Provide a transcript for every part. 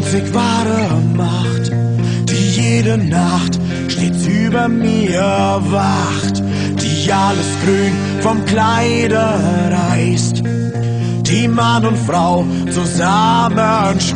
einzig wahre Macht, die jede Nacht stets über mir wacht, die alles Grün vom Kleide reißt, die Mann und Frau zusammenschweißt.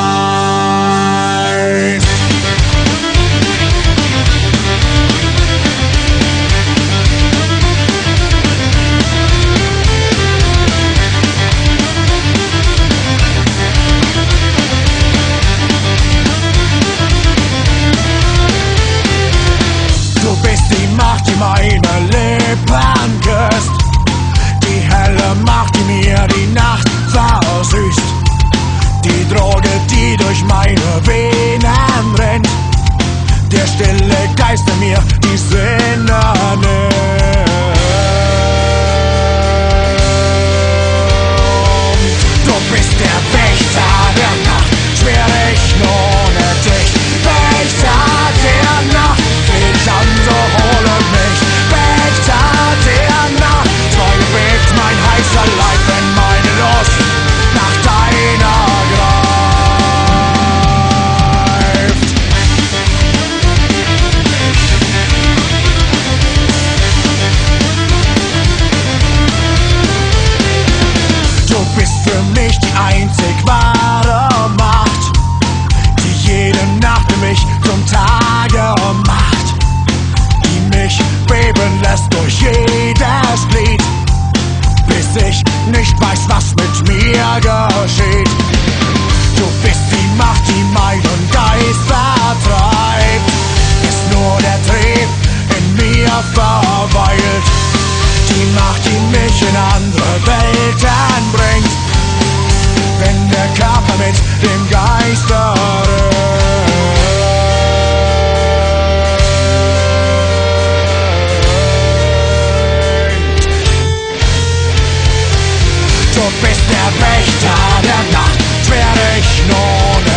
Du bist die Macht, die meine Lippen küsst, die helle Macht, die mir die Nacht versüßt, die Droge, die durch meine Venen rennt, der stille Geist, der mir die Sinne nimmt. Du bist der Wächter der Nacht, schwör ich ohne dich. Wächter der Nacht, ich an, so hole mich. Wächter der Nacht, treu bewegt mein heißer Leib, wenn meine Lust nach deiner greift. Du bist für mich die einzig wahre Macht, die jede Nacht mich zum Tage macht, die mich beben lässt durch jedes Glied, bis ich nicht weiß, was mit mir geschieht. Du bist die Macht, die meinen Geist vertreibt, bis nur der Trieb in mir verweilt, die Macht, die mich in andere Welten bringt, wenn der Körper mit dem Geist ringt. Du bist der Wächter der Nacht, schwör ich ohne